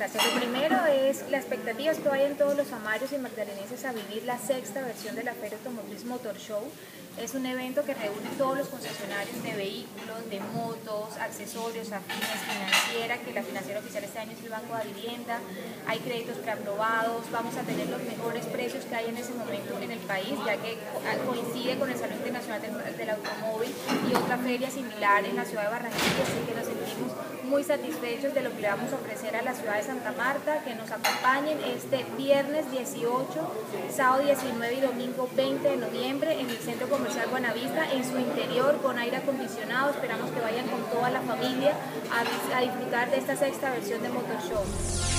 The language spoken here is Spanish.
gracias. Lo primero es la expectativa que hay en todos los amarios y magdalenenses a vivir la sexta versión de la Feria Automotriz Motor Show. Es un evento que reúne todos los concesionarios de vehículos, de motos, accesorios, afines, financiera, que la financiera oficial este año es el Banco de Vivienda. Hay créditos preaprobados, vamos a tener los mejores precios que hay en ese momento en el país, ya que coincide con el Salón Internacional del Automóvil y otra feria similar en la ciudad de Barranquilla, así que nos sentimos muy satisfechos de lo que le vamos a ofrecer a la ciudad de Santa Marta, que nos acompañen este viernes 18, sábado 19 y domingo 20 de noviembre en el Centro Comercial Buenavista, en su interior con aire acondicionado. Esperamos que vayan con toda la familia a disfrutar de esta sexta versión de Motor Show.